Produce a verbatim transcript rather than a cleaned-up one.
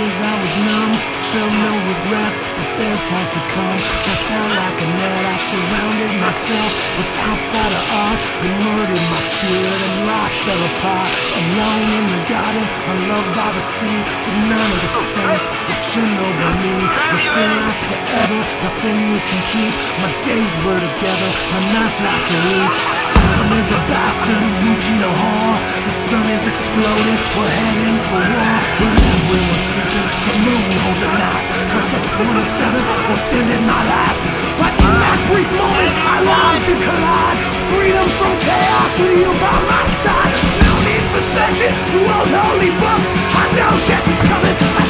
days I was numb, felt no regrets, but there's had to come. Just felt like a net, I surrounded myself with outsider art and murdered my spirit, and life fell apart. Alone in the garden, unloved by the sea, with none of the saints watching over me. Nothing lasts forever, nothing you can keep. My days were together, my nights last a week. Time is a bastard, a routine, a whore. The sun is exploding, we're heading for war. We live when we're sleeping, the moon holds a knife. Cause at twenty-seven was ended my life. But in that brief moment, our lives do collide. Freedom from chaos with you by my side. No need for searching through old holy books. I know death is coming. I